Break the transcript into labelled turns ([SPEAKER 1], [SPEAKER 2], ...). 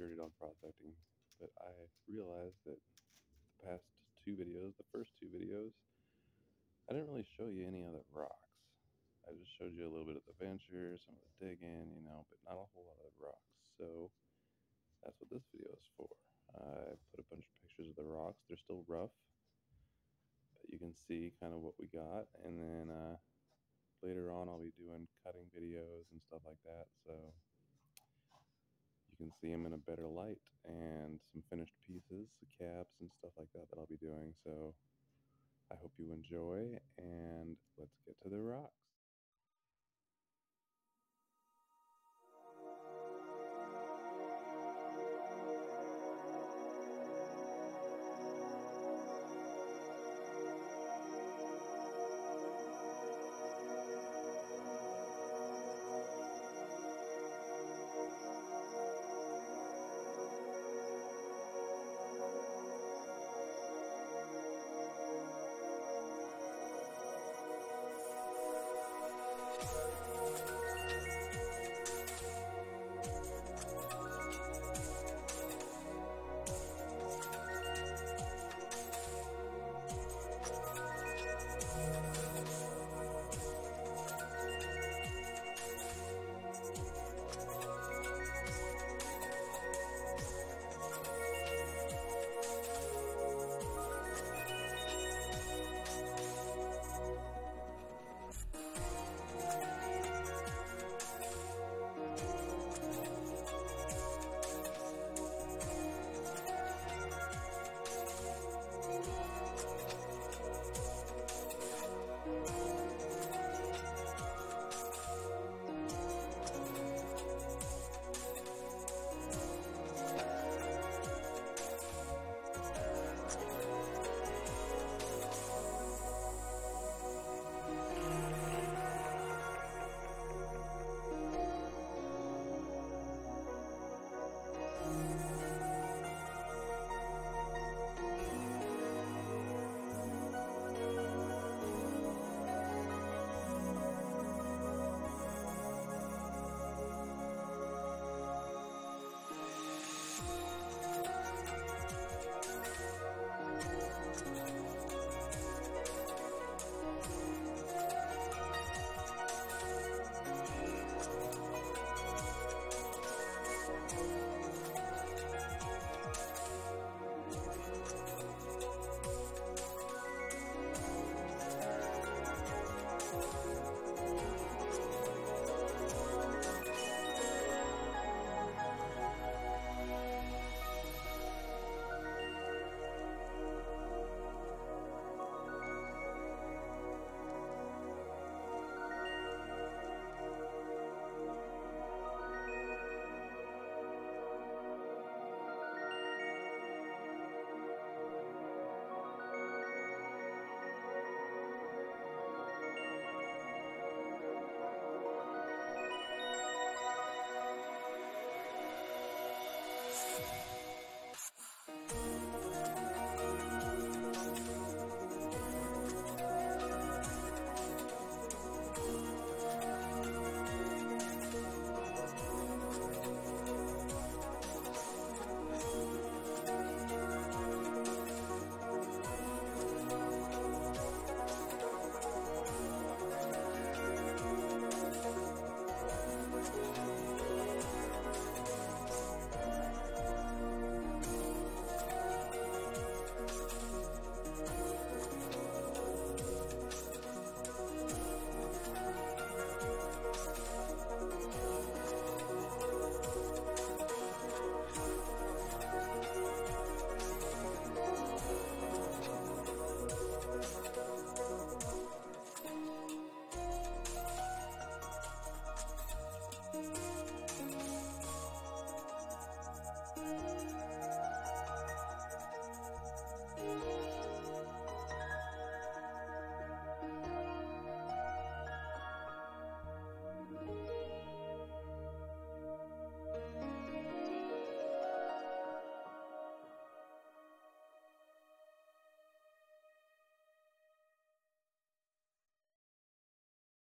[SPEAKER 1] started on prospecting, but I realized that the past the first two videos, I didn't really show you any of the rocks. I just showed you a little bit of the venture, some of the digging, but not a whole lot of rocks. So that's what this video is for. I put a bunch of pictures of the rocks. They're still rough, but you can see kind of what we got. And then later on, I'll be doing cutting videos and stuff like that. So you can see them in a better light and some finished pieces, the caps and stuff like that I'll be doing. So I hope you enjoy, and let's get to the rocks.